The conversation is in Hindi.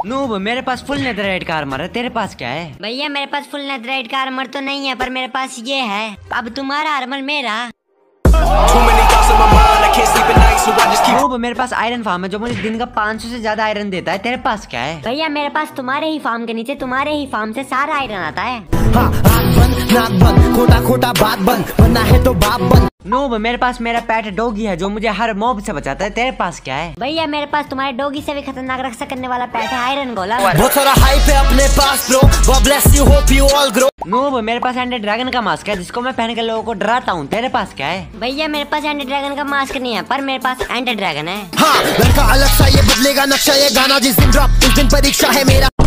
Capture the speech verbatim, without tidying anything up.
नूब, मेरे पास फुल नेथरराइट का आर्मर है, तेरे पास क्या है? भैया मेरे पास फुल नेथरराइट का आर्मर तो नहीं है, पर मेरे पास ये है। अब तुम्हारा आर्मर मेरा। नूब, मेरे पास आयरन फार्म है जो मुझे दिन का पाँच सौ से ज्यादा आयरन देता है, तेरे पास क्या है? भैया मेरे पास तुम्हारे ही फार्म के नीचे तुम्हारे ही फार्म से सारा आयरन आता है। हाँ, आँख बंद, नाक बंद, खोटा खोटा बात बंद, बनना है तो बाप बंद। नूब, मेरे पास मेरा पेट डॉगी है जो मुझे हर मॉब से बचाता है, तेरे पास क्या है? भैया मेरे पास तुम्हारे डॉगी से भी खतरनाक रक्षा करने वाला पेट है, आयरन गोलम। बहुत सारा हाइप है अपने पास bro, god bless you, hope you all grow. Noob, मेरे पास एंडर ड्रैगन का मास्क है जिसको मैं पहन के लोगों को डराता हूँ, तेरे पास क्या है? भैया मेरे पास एंडर ड्रैगन का मास्क नहीं है, पर मेरे पास एंडर ड्रैगन है। हाँ, लड़का अलग सा ये बदलेगा नक्शा, ये गाना जिस दिन ड्रॉप उस दिन परीक्षा है मेरा।